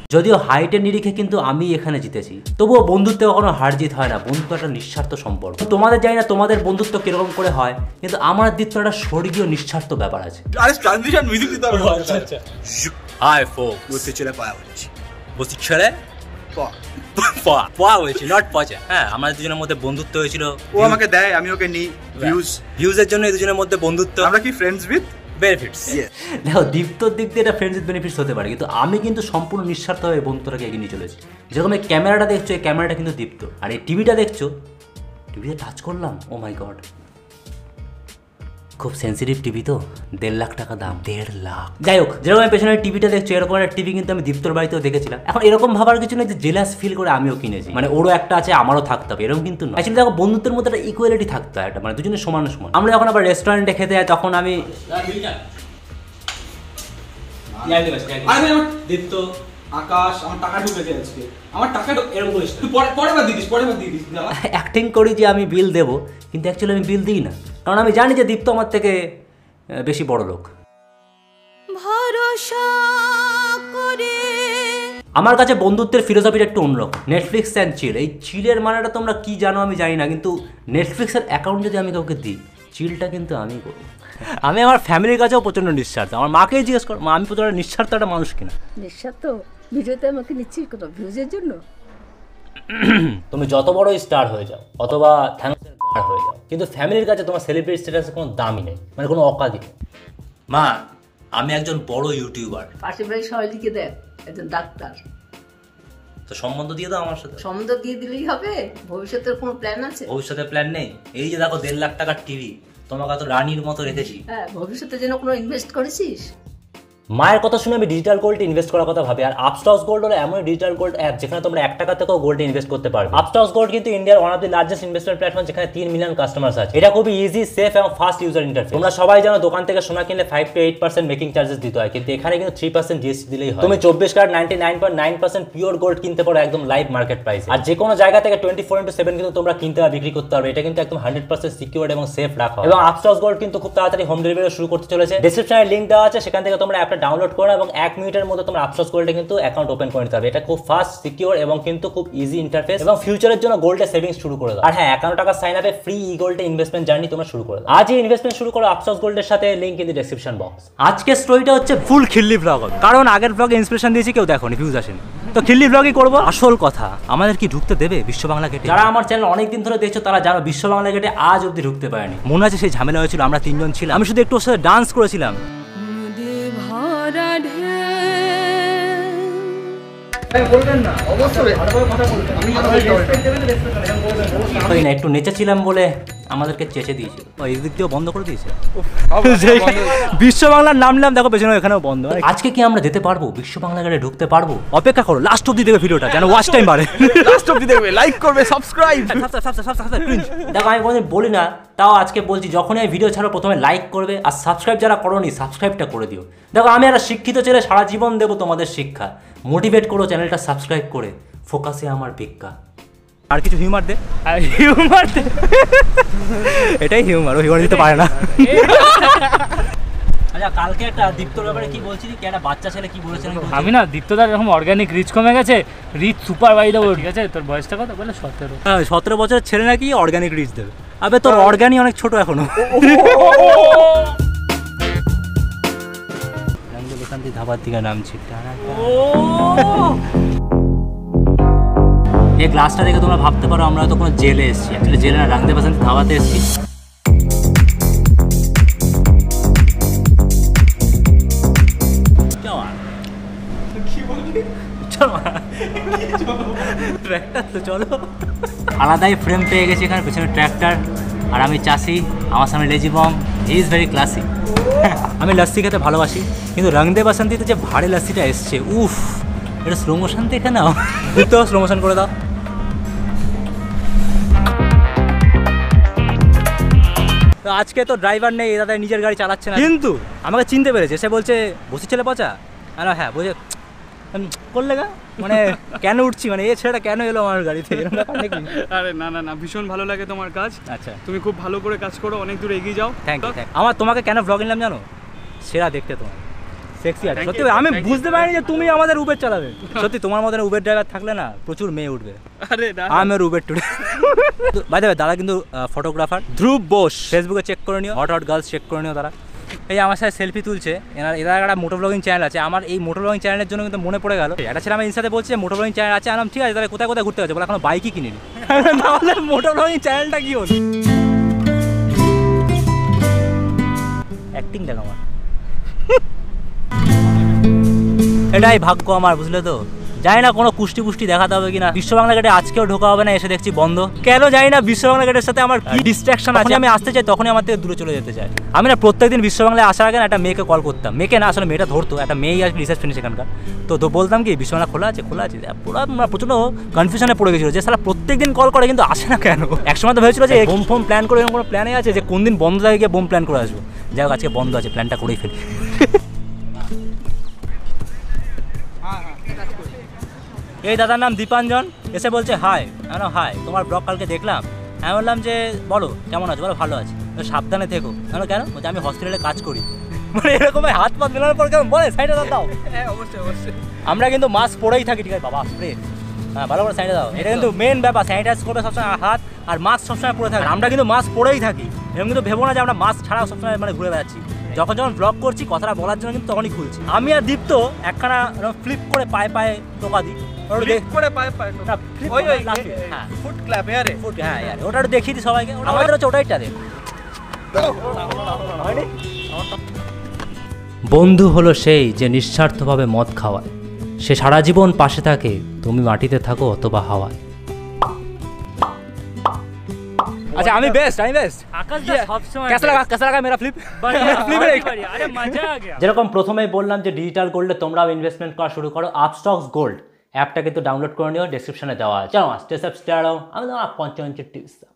যদিও হাইটের নিরিখে কিন্তু আমি এখানে জিতেছি, তবুও বন্ধুত্বে কখনো হার জিত হয় না। বন্ধুত্ব একটা নিঃস্বার্থ সম্পর্ক। তোমাদের জানি না তোমাদের বন্ধুত্ব কিরকম করে হয়, কিন্তু আমার দ্বিত্ব একটা স্বর্গীয় নিঃস্বার্থ ব্যাপার আছে। আরে ট্রানজিশন মিউজিক দিতে হবে। আচ্ছা হাই ফোক বসে চলে পাওয়া হচ্ছে বসে ছেড়ে পাওয়া হয়েছে নট পচা। হ্যাঁ, আমাদের দুজনের মধ্যে বন্ধুত্ব হয়েছিল। ও আমাকে দেয়, আমি ওকে নিই। ভিউজের জন্য এই দুজনের মধ্যে বন্ধুত্ব। আমরা কি ফ্রেন্ডস উইথ বেনিফিটস। দেখো, দীপ্তর দিক দিয়ে এটা ফ্রেন্ডস উইথ বেনিফিটস হতে পারে, কিন্তু আমি কিন্তু সম্পূর্ণ নিঃস্বার্থভাবে বন্ধুটাকে এগিয়ে নিয়ে চলেছি। যেরকম এই ক্যামেরাটা দেখছো, এই ক্যামেরাটা কিন্তু দীপ্ত। আর এই টিভিটা দেখছো, টিভিতে টাচ করলাম, ও মাই গড, খুব সেন্সিটিভ টিভি তো, 1.5 লাখ টাকা দাম। 1.5 লাখ। যাই হোক, যেরকম আমি পেছনের টিভিটা দেখছো, এরকম একটা টিভি কিন্তু আমি দীপ্তর বাড়িতেও দেখেছিলাম। এখন এরকম ভাবার কিছু নেই যে জেলাস ফিল করে আমিও কিনেছি, মানে ওরও একটা আছে আমারও থাকতে হবে, এরকম কিন্তু না। অ্যাকচুয়ালি দেখো, বন্ধুত্বের মধ্যে একটা ইকুয়ালিটি থাকতে হয়, একটা মানে দুজনের সমান সমান। আমরা যখন আবার রেস্টুরেন্টে খেতে যাই, তখন আমি দীপ্ত আকাশ আমার টাকা ঢুকেছে আজকে, আমার টাকা এরকম করিস তুই, পরে বার দিস, পরে বার দিয়ে দিস। অ্যাক্টিং করি যে আমি বিল দেবো, কিন্তু অ্যাকচুয়ালি আমি বিল দিই না, কারণ আমি জানি যে দীপ্ত আমার থেকে বেশি বড় লোক। আমার কাছে বন্ধুত্বের ফিলোসফিটা একটু অন্যরকম। নেটফ্লিক্স অ্যান্ড চিল, এই চিলের মানেটা তোমরা কি জানো আমি জানি না, কিন্তু নেটফ্লিক্সের অ্যাকাউন্ট যদি আমি কাউকে দিই, চিলটা কিন্তু আমি করবো। আমি আমার ফ্যামিলির কাছেও প্রচণ্ড নিঃস্বার্থ। আমার মাকেই জিজ্ঞেস করো, মা আমি প্রচণ্ড নিঃস্বার্থ একটা মানুষ কিনা। নিঃস্বার্থ ভিডিওতে আমাকে নিচ্ছিস কত ভিউজের জন্য? তুমি যত বড় স্টার হয়ে যাও অথবা থ্যানোসের গার্ড হয়ে যাও, কিন্তু ফ্যামিলির কাছে তোমার সেলিব্রিটি স্ট্যাটাসের কোনো দামই নেই, মানে কোনো অকাদি নেই। মা, আমি একজন বড় ইউটিউবার। পাশের বাড়ি সবাইকে দেখ, একজন ডাক্তার। তো সম্বন্ধ দিয়ে দাও আমার সাথে। সম্বন্ধ দিয়ে দিলেই হবে? ভবিষ্যতের কোনো প্ল্যান আছে? ভবিষ্যতে প্ল্যান নেই। এই যে দেখো 1.5 লাখ টাকার টিভি, তোমাকে তো রানীর মতো রেখেছি। হ্যাঁ, ভবিষ্যতের জন্য কোনো ইনভেস্ট করেছিস? মায়ের কথা শুনে আমি ডিজিটাল গোল্ডে ইনভেস্ট করার কথা ভাবি। আর আপস্টক্স গোল্ড হলো এমন ডিজিটাল গোল্ড অ্যাপ যেখানে তোমরা 1 টাকা থেকেও গোল্ডে ইনভেস্ট করতে পারবে। আপস্টক্স গোল্ড কিন্তু ইন্ডিয়ার one of the largest investment platform, যেখানে 3 মিলিয়ন কাস্টমার্স আছে। এটা খুবই ইজি, সেফ এবং ফাস্ট ইউজার ইন্টারফেস। তোমরা সবাই জানো দোকান থেকে সোনা কিনলে 5 to 8% মেকিং চার্জেস দিতে হয়, কিন্তু এখানে কিন্তু 3% জিএসটি দিলেই হয়। তুমি 24 ক্যারেট 99.9% পিওর গোল্ড কিনতে পারো একদম লাইভ মার্কেট প্রাইসে। আর যে কোনো জায়গা থেকে 24/7 কিন্তু তোমরা কিনতে বা বিক্রি করতে পারবে। এটা কিন্তু একদম 100% সিকিউরড এবং সেফ রাখা। এবং আপস্টক্স গোল্ড কিন্তু খুব তাড়াতাড়ি হোম ডেলিভারি শুরু করতে চলেছে। ডেসক্রিপশনে লিংক দেওয়া আছে, সেখান থেকে তোমরা অ্যাপটা ডাউনলোড করো এবং 1 মিনিটের মধ্যে তোমরা আপস্টক্স গোল্ডে কিন্তু অ্যাকাউন্ট ওপেন করে নিতে পারবে। এটা খুব ফাস্ট, সিকিউর এবং কিন্তু খুব ইজি ইন্টারফেস, এবং ফিউচারের জন্য গোল্ডে সেভিংস শুরু করে দাও। আর হ্যাঁ, 51 টাকা সাইন আপে ফ্রি ই গোল্ডে ইনভেস্টমেন্ট জার্নি তোমরা শুরু করে দাও। আজই ইনভেস্টমেন্ট শুরু করো আপস্টক্স গোল্ডের সাথে, link in the description box. আজকের স্টোরিটা হচ্ছে ফুল খিল্লি ব্লগ, কারণ আগের ব্লগে ইন্সপিরেশন দিয়েছি, কেউ দেখোনি, ভিউজ আসেনি, তো খিল্লি ব্লগই করবো। আসল কথা, আমাদের কি ঢুকতে দেবে বিশ্ব বাংলা গেটে? যারা আমার চ্যানেল অনেকদিন ধরে দেখছো তারা জানো বিশ্ব বাংলা গেটে আজ অব্দি ঢুকতে পারেনি। মনে আছে সেই ঝামেলা হয়েছিল, আমরা 3 জন ছিলাম, আমি শুধু একটু ওর সাথে ডান্স করেছিলাম। একটু নেচেছিলাম বলে আমাদেরকে চেঁচে দিয়েছিল, এই দিক দিয়েও বন্ধ করে দিয়েছে। বিশ্ব বাংলার নাম নিলাম, দেখো পেছনে এখানেও বন্ধ। আজকে কি আমরা যেতে পারবো বিশ্ব বাংলা গেটে? ঢুকতে পারবো? অপেক্ষা করো, লাস্ট অব্দি দেখবে ভিডিওটা, যেন ওয়াচ টাইম বাড়ে। লাস্ট অবধি দেখবে, লাইক করবে, সাবস্ক্রাইব। দেখো, আমি কোনোদিন বলি না, তাও আজকে বলছি, যখনই ভিডিও ছাড়ো প্রথমে লাইক করবে, আর সাবস্ক্রাইব যারা করোনি সাবস্ক্রাইবটা করে দিও। দেখো, আমি একটা শিক্ষিত ছেলে, সারা জীবন দেবো তোমাদের শিক্ষা। মোটিভেট করো চ্যানেলটা সাবস্ক্রাইব করে, ফোকাসে আমার ভিক্ষা। আর কিছু হিউমার দে, হিউমার দে, এটাই হিউমার, ও হিউমার দিতে পারে না। আচ্ছা, কালকে একটা দীপ্তর ব্যাপারে কি বলছিলি, কি একটা বাচ্চা ছেলে কি বলেছিলেন? আমি না, দীপ্তদার এরকম অর্গানিক রিচ কমে গেছে, রিচ সুপার বাড়ি দেবো। ঠিক আছে, তোর বয়সটা কত বলে? 17। হ্যাঁ, 17 বছরের ছেলে নাকি অর্গানিক রিচ দেবে? আবে তোর অর্গানিক অনেক ছোট এখনো। ধাবার দিকে নামছি। এই গ্লাসটা দেখে তোমরা ভাবতে পারো আমরা হয়তো কোনো জেলে এসেছি, অ্যাকচুয়ালি জেলে না, রাংদে বাসান্তি ধাবাতে এসেছি। ট্র্যাক্টর তো চলো, আলাদাই ফ্রেম পেয়ে গেছি এখানে, পেছনে ট্র্যাক্টর আর আমি চাষি, আমার সামনে lazy bum. He is very classic. আমি লস্যি খেতে ভালোবাসি, কিন্তু রংদে বাসন্তিতে যে ভারী লস্যিটা এসছে, উফ, এটা স্লো মোশন দেখে নাও, তো স্লো মোশন করে দাও। তো আজকে তো ড্রাইভার নেই, দাদা নিজের গাড়ি চালাচ্ছে না, কিন্তু আমাকে চিনতে পেরেছে। সে বলছে বসে ছেলে পচা। হ্যাঁ, বলছে করলে গা, মানে কেন উঠছি, মানে এই ছেলেটা কেন এলো আমার গাড়িতে? আরে না না না, ভীষণ ভালো লাগে তোমার কাজ। আচ্ছা, তুমি খুব ভালো করে কাজ করো, অনেক দূর এগিয়ে যাও। Thank you. আমার তোমাকে কেন ভ্লগ নিলাম জানো? সেরা দেখতে তোমার। সেক্সি আছে সত্যি আমি বুঝতে পারিনি যে তুমি আমাদের উবের চালাবে সত্যি তোমার মতন উবের ড্রাইভার থাকলে না প্রচুর মেয়ে উঠবে আরে না আমার Uber today by the way দাদা কিন্তু ফটোগ্রাফার ধ্রুব বোস ফেসবুকে চেক করে নিও হট গার্লস চেক করে নিও তারা এই আমার সাথে সেলফি তুলছে এরা একটা মোটো ব্লগিং চ্যানেল আছে আমার এই মোটো ব্লগিং চ্যানেলের জন্য কিন্তু মনে পড়ে গেল একটা ছেলে আমার ইনস্টাতে বলছে মোটো ব্লগিং চ্যানেল আছে আলাম ঠিক আছে তাহলে কোথায় কোথায় ঘুরতে গেছে বলে এখনো বাইকই কিনিনি তাহলে মোটো ব্লগিং চ্যানেলটা কি হলো অ্যাক্টিং দেখ আমার এটাই ভাগ্য আমার বুঝলে তো জানি না কোনো কুষ্টি পুষ্টি দেখাতে হবে কিনা বিশ্ব বাংলা গেটে আজকেও ঢোকা হবে না এসে দেখছি বন্ধ কেন জানি না বিশ্ব বাংলা গেটের সাথে আমার কি ডিস্ট্রাকশন আছে আমি আসতে চাই তখনই আমার থেকে দূরে চলে যেতে চাই আমি না প্রত্যেকদিন বিশ্ব বাংলায় আসার আগে একটা মেয়েকে কল করতাম মেয়েকে না আসলে মেয়েটা ধরতো একটা মেয়েই আসবে রিসেপশনে সেখানকার তো বলতাম কি বিশ্ব বাংলা খোলা আছে পুরো প্রচন্ড কনফিউশনে পড়ে গেছিলো যে সারা প্রত্যেকদিন কল করে কিন্তু আসে না কেন একসময় তো ভেবেছিল যে বোম ফোম প্ল্যান করে এরকম কোনো প্ল্যানে আছে যে কোন দিন বন্ধ থাকে গিয়ে বোম প্ল্যান করে আসবো যাই হোক আজকে বন্ধ আছে প্ল্যানটা করেই ফেলি এই দাদার নাম দীপাঞ্জন এসে বলছে হাই হাই তোমার ব্লগ কালকে দেখলাম আমি বললাম যে বলো কেমন আছো বলো ভালো আছে সাবধানে থেকো কেন বলছে আমি হসপিটালে কাজ করি মানে এরকম হাত পাত মেলানোর পর কেমন বলে সাইডে দাও হ্যাঁ অবশ্যই অবশ্যই আমরা কিন্তু মাস্ক পরেই থাকি ঠিক আছে বাবা স্প্রে হ্যাঁ ভালো করে সাইডে দাও এটা কিন্তু মেন ব্যাপার স্যানিটাইজ করবে সবসময় হাত আর মাস্ক সবসময় পরে থাকি আমরা কিন্তু মাস্ক পরেই থাকি এরকম কিন্তু ভেবো না যে আমরা মাস্ক ছাড়াও সবসময় মানে ঘুরে বেড়াচ্ছি যখন ব্লগ করছি কথাটা বলার জন্য কিন্তু তখনই খুলছি আমি আর দীপ্ত একখানা ফ্লিপ করে পায়ে পায়ে টোকা দিই করে পায়ে পায়ে ওই ওই ফুট ক্ল্যাপ আরে ফুট হ্যাঁ ওটা একটু দেখিয়ে দিই সবাইকে আমাদের হচ্ছে ওটাইটা দেখ বন্ধু হলো সেই যে নিঃস্বার্থভাবে মদ খাওয়ায় সে সারা জীবন পাশে থাকে তুমি মাটিতে থাকো অথবা হাওয়ায় আচ্ছা আমি বেস্ট আকাশ দা সব সময় कैसा लगा मेरा फ्लिप আরে মজা আ গয়া যেরকম প্রথমেই বললাম যে ডিজিটাল গোল্ডে তোমরাও ইনভেস্টমেন্ট করা শুরু করো আপস্টক্স গোল্ড অ্যাপটা কিন্তু ডাউনলোড করে নিও ডেসক্রিপশনে দেওয়া আছে চলো স্টেপ আমি তোমার 55 টিপস